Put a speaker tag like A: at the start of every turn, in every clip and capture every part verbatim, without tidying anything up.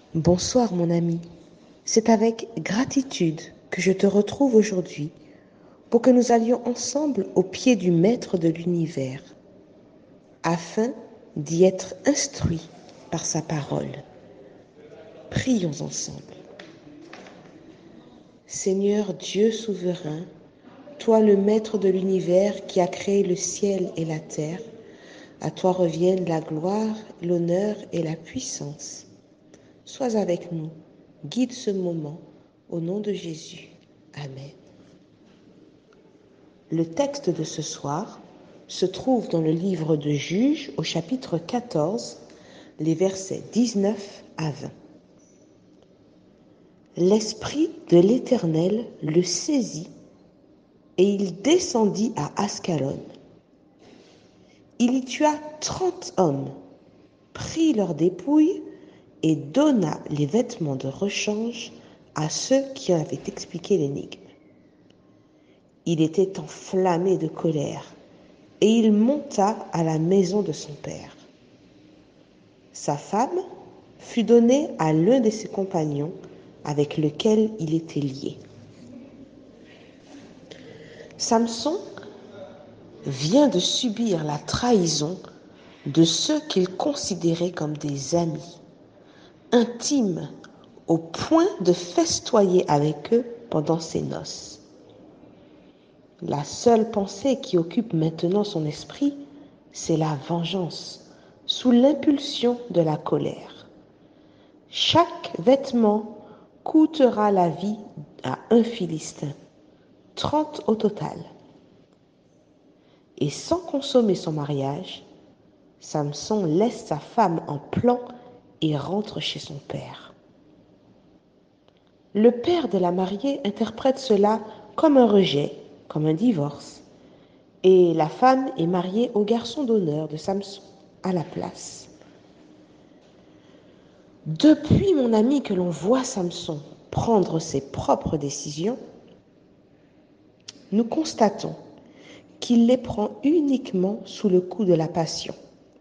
A: Bonsoir mon ami, c'est avec gratitude que je te retrouve aujourd'hui pour que nous allions ensemble au pied du Maître de l'univers, afin d'y être instruits par sa parole. Prions ensemble. Seigneur Dieu souverain, toi le Maître de l'univers qui a créé le ciel et la terre, à toi reviennent la gloire, l'honneur et la puissance. Sois avec nous, guide ce moment, au nom de Jésus. Amen. Le texte de ce soir se trouve dans le livre de Juges au chapitre quatorze, les versets dix-neuf à vingt. L'Esprit de l'Éternel le saisit et il descendit à Ascalon. Il y tua trente hommes, prit leurs dépouilles et donna les vêtements de rechange à ceux qui avaient expliqué l'énigme. Il était enflammé de colère et il monta à la maison de son père. Sa femme fut donnée à l'un de ses compagnons avec lequel il était lié. Samson vient de subir la trahison de ceux qu'il considérait comme des amis, intimes au point de festoyer avec eux pendant ses noces. La seule pensée qui occupe maintenant son esprit, c'est la vengeance, sous l'impulsion de la colère. Chaque vêtement coûtera la vie à un Philistin, trente au total. Et sans consommer son mariage, Samson laisse sa femme en plan et rentre chez son père. Le père de la mariée interprète cela comme un rejet, comme un divorce, et la femme est mariée au garçon d'honneur de Samson à la place. Depuis, mon ami, que l'on voit Samson prendre ses propres décisions, nous constatons qu'il les prend uniquement sous le coup de la passion.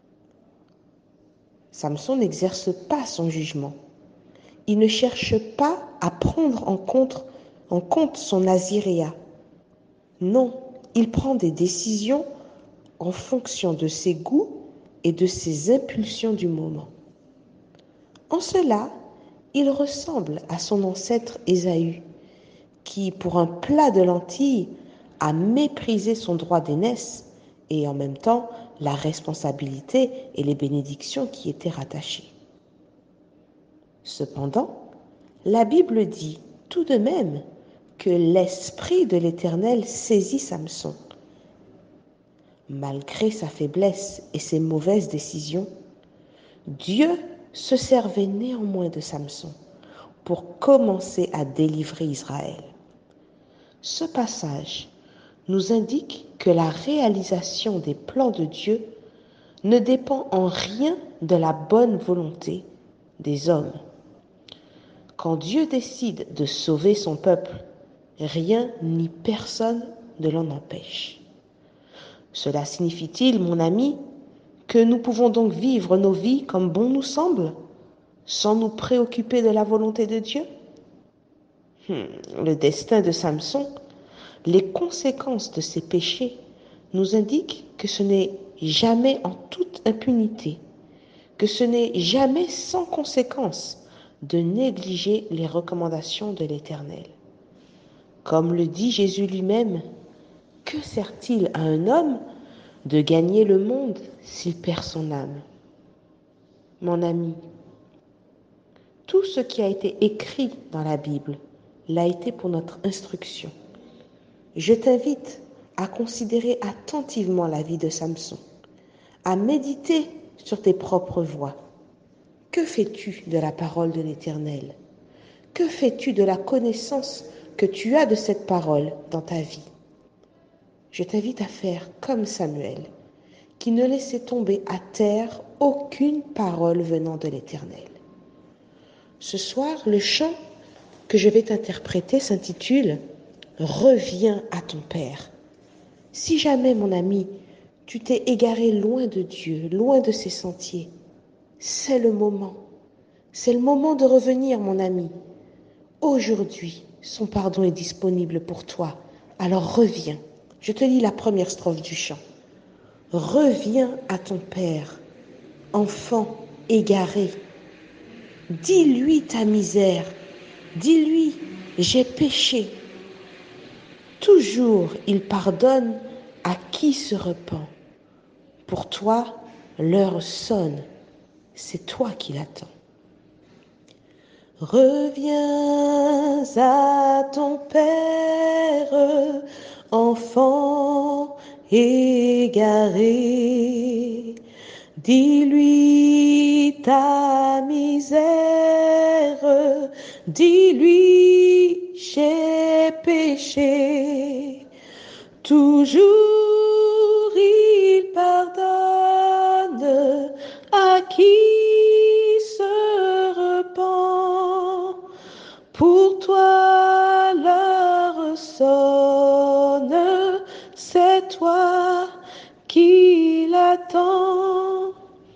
A: Samson n'exerce pas son jugement. Il ne cherche pas à prendre en compte, en compte son naziréat. Non, il prend des décisions en fonction de ses goûts et de ses impulsions du moment. En cela, il ressemble à son ancêtre Ésaü, qui, pour un plat de lentilles, a méprisé son droit d'aînesse et en même temps la responsabilité et les bénédictions qui étaient rattachées. Cependant, la Bible dit tout de même que l'Esprit de l'Éternel saisit Samson. Malgré sa faiblesse et ses mauvaises décisions, Dieu se servait néanmoins de Samson pour commencer à délivrer Israël. Ce passage nous indique que la réalisation des plans de Dieu ne dépend en rien de la bonne volonté des hommes. Quand Dieu décide de sauver son peuple, rien ni personne ne l'en empêche. Cela signifie-t-il, mon ami, que nous pouvons donc vivre nos vies comme bon nous semble, sans nous préoccuper de la volonté de Dieu ? Hmm, le destin de Samson, les conséquences de ses péchés nous indiquent que ce n'est jamais en toute impunité, que ce n'est jamais sans conséquence de négliger les recommandations de l'Éternel. Comme le dit Jésus lui-même, que sert-il à un homme de gagner le monde s'il perd son âme ? Mon ami, tout ce qui a été écrit dans la Bible l'a été pour notre instruction. Je t'invite à considérer attentivement la vie de Samson, à méditer sur tes propres voies. Que fais-tu de la parole de l'Éternel ? Que fais-tu de la connaissance que tu as de cette parole dans ta vie ? Je t'invite à faire comme Samuel, qui ne laissait tomber à terre aucune parole venant de l'Éternel. Ce soir, le chant que je vais t'interpréter s'intitule « Reviens à ton Père ». Si jamais, mon ami, tu t'es égaré loin de Dieu, loin de ses sentiers, c'est le moment. C'est le moment de revenir, mon ami. Aujourd'hui, son pardon est disponible pour toi. Alors reviens. Je te lis la première strophe du chant. Reviens à ton Père, enfant égaré. Dis-lui ta misère. Dis-lui, j'ai péché. Toujours il pardonne à qui se repent. Pour toi, l'heure sonne. C'est toi qui l'attends. Reviens à ton Père, enfant égaré. Dis-lui ta misère, dis-lui j'ai péché. Toujours il pardonne à qui se repent. Pour toi l'heure sonne, c'est toi qui l'attends.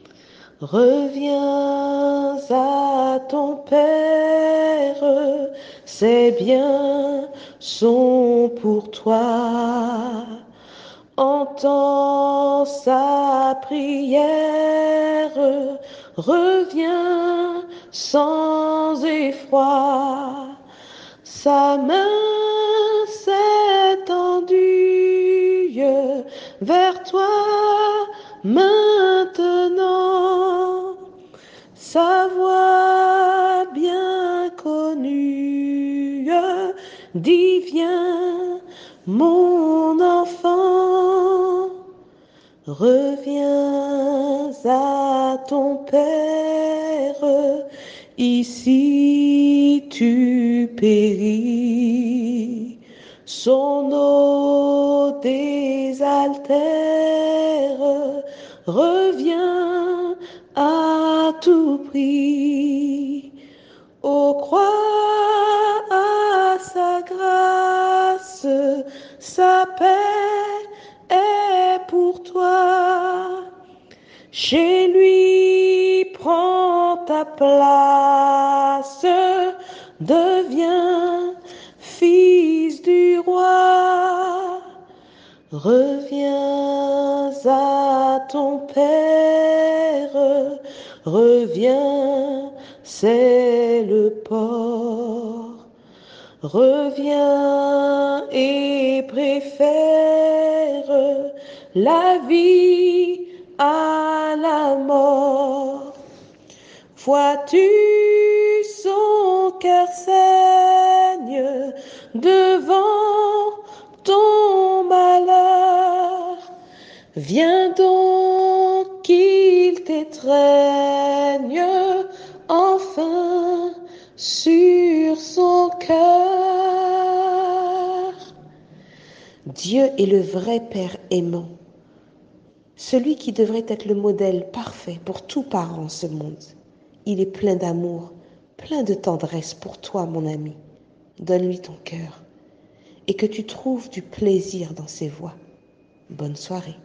A: Reviens à ton Père, ses biens sont pour toi. Entends sa prière, reviens sans effroi. Sa main s'est tendue vers toi maintenant. Sa voix bien connue dit viens mon enfant. Reviens à ton Père, ici tu péris. Son eau désaltère, reviens à tout prix. Ô crois à sa grâce, sa paix est pour toi. Chez lui, prends ta place, deviens fils du roi. Reviens à ton Père, reviens, c'est le port. Reviens et préfère la vie à la mort. Vois-tu son cœur saigne devant ton malheur. Viens donc qu'il t'étreigne enfin sur son cœur. Dieu est le vrai Père aimant, celui qui devrait être le modèle parfait pour tout parent en ce monde. Il est plein d'amour, plein de tendresse pour toi, mon ami. Donne-lui ton cœur et que tu trouves du plaisir dans ses voies. Bonne soirée.